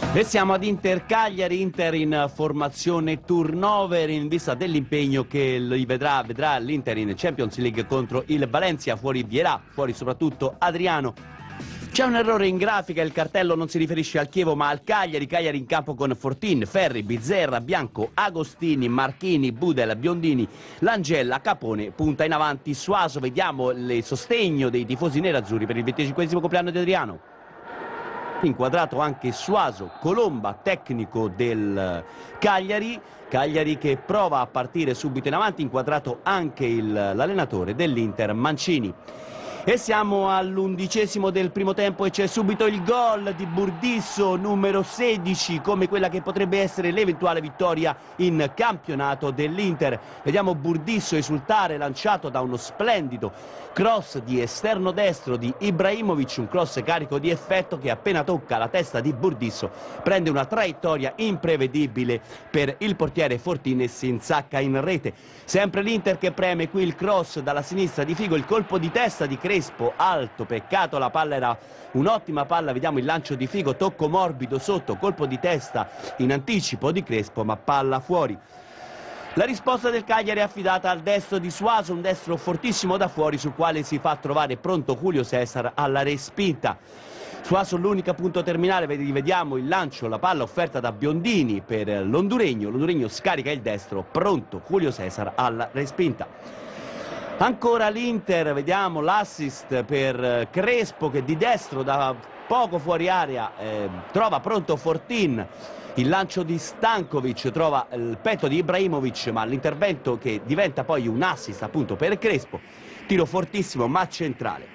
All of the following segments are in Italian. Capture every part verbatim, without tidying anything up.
E siamo ad Inter Cagliari, Inter in formazione turnover in vista dell'impegno che li vedrà, vedrà l'Inter in Champions League contro il Valencia. Fuori Vierà, fuori soprattutto Adriano. C'è un errore in grafica, il cartello non si riferisce al Chievo ma al Cagliari. Cagliari in campo con Fortin, Ferri, Bizzerra, Bianco, Agostini, Marchini, Budel, Biondini, Langella, Capone, punta in avanti Suaso. Vediamo il sostegno dei tifosi nerazzurri per il venticinquesimo compleanno di Adriano. Inquadrato anche Suaso, Colomba, tecnico del Cagliari, Cagliari che prova a partire subito in avanti, inquadrato anche l'allenatore dell'Inter Mancini. E siamo all'undicesimo del primo tempo e c'è subito il gol di Burdisso, numero sedici, come quella che potrebbe essere l'eventuale vittoria in campionato dell'Inter. Vediamo Burdisso esultare, lanciato da uno splendido cross di esterno destro di Ibrahimovic, un cross carico di effetto che appena tocca la testa di Burdisso prende una traiettoria imprevedibile per il portiere Fortin e si insacca in rete. Sempre l'Inter che preme qui il cross dalla sinistra di Figo, il colpo di testa di Crespo, alto, peccato, la palla era un'ottima palla, vediamo il lancio di Figo, tocco morbido sotto, colpo di testa in anticipo di Crespo, ma palla fuori. La risposta del Cagliari è affidata al destro di Suaso, un destro fortissimo da fuori sul quale si fa trovare pronto Julio Cesar alla respinta. Suaso l'unico punto terminale, vediamo il lancio, la palla offerta da Biondini per l'Onduregno, l'Onduregno scarica il destro, pronto Julio Cesar alla respinta. Ancora l'Inter, vediamo l'assist per Crespo che di destro da poco fuori area eh, trova pronto Fortin, il lancio di Stankovic trova il petto di Ibrahimovic, ma l'intervento che diventa poi un assist appunto per Crespo, tiro fortissimo ma centrale.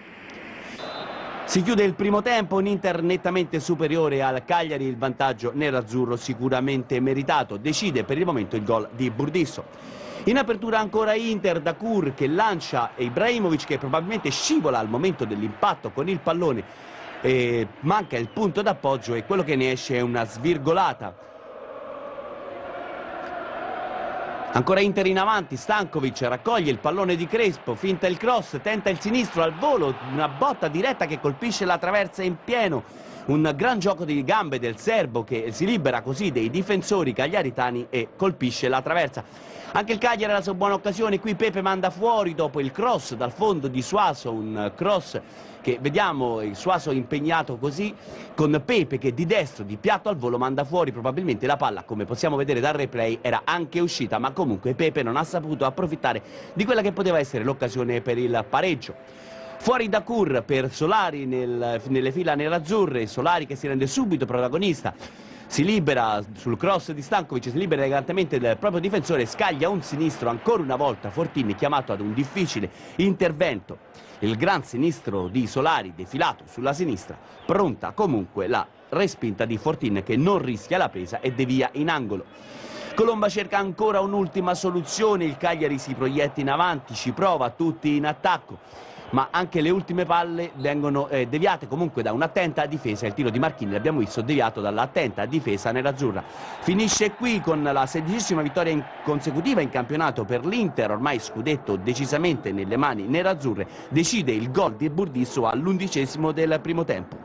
Si chiude il primo tempo, un Inter nettamente superiore al Cagliari, il vantaggio nerazzurro sicuramente meritato, decide per il momento il gol di Burdisso. In apertura ancora Inter, Dacour che lancia Ibrahimovic che probabilmente scivola al momento dell'impatto con il pallone, e manca il punto d'appoggio e quello che ne esce è una svirgolata. Ancora Inter in avanti, Stankovic raccoglie il pallone di Crespo, finta il cross, tenta il sinistro al volo, una botta diretta che colpisce la traversa in pieno. Un gran gioco di gambe del serbo che si libera così dei difensori cagliaritani e colpisce la traversa. Anche il Cagliari ha la sua buona occasione, qui Pepe manda fuori dopo il cross dal fondo di Suaso, un cross che vediamo il Suaso impegnato così con Pepe che di destro, di piatto al volo, manda fuori. Probabilmente la palla, come possiamo vedere dal replay, era anche uscita, ma comunque Pepe non ha saputo approfittare di quella che poteva essere l'occasione per il pareggio. Fuori Dacour per Solari nel, nelle fila nerazzurre, Solari che si rende subito protagonista, si libera sul cross di Stankovic, si libera elegantemente del proprio difensore, scaglia un sinistro ancora una volta, Fortin chiamato ad un difficile intervento. Il gran sinistro di Solari defilato sulla sinistra, pronta comunque la respinta di Fortin che non rischia la presa e devia in angolo. Colomba cerca ancora un'ultima soluzione, il Cagliari si proietta in avanti, ci prova tutti in attacco, ma anche le ultime palle vengono eh, deviate comunque da un'attenta difesa. Il tiro di Marchini l'abbiamo visto deviato dall'attenta difesa nerazzurra. Finisce qui con la sedicesima vittoria in consecutiva in campionato per l'Inter, ormai scudetto decisamente nelle mani nerazzurre. Decide il gol di Burdisso all'undicesimo del primo tempo.